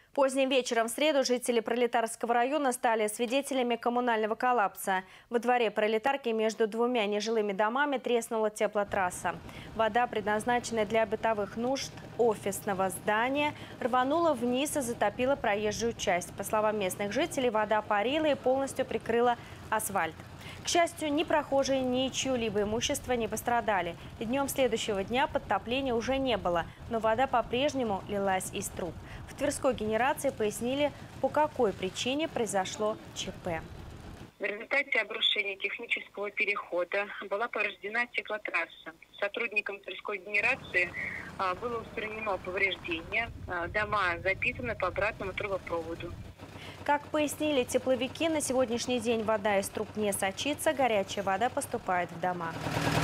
Поздним вечером в среду жители Пролетарского района стали свидетелями коммунального коллапса. Во дворе Пролетарки между двумя нежилыми домами треснула теплотрасса. Вода, предназначенная для бытовых нужд офисного здания, рванула вниз и затопила проезжую часть. По словам местных жителей, вода парила и полностью прикрыла асфальт. К счастью, ни прохожие, ни чье-либо имущество не пострадали. И днем следующего дня подтопления уже не было, но вода по-прежнему лилась из труб. В Тверской генерации пояснили, по какой причине произошло ЧП. В результате обрушения технического перехода была повреждена теплотрасса. Сотрудникам Тверской генерации было устранено повреждение. Дома запитаны по обратному трубопроводу. Как пояснили тепловики, на сегодняшний день вода из труб не сочится, горячая вода поступает в дома.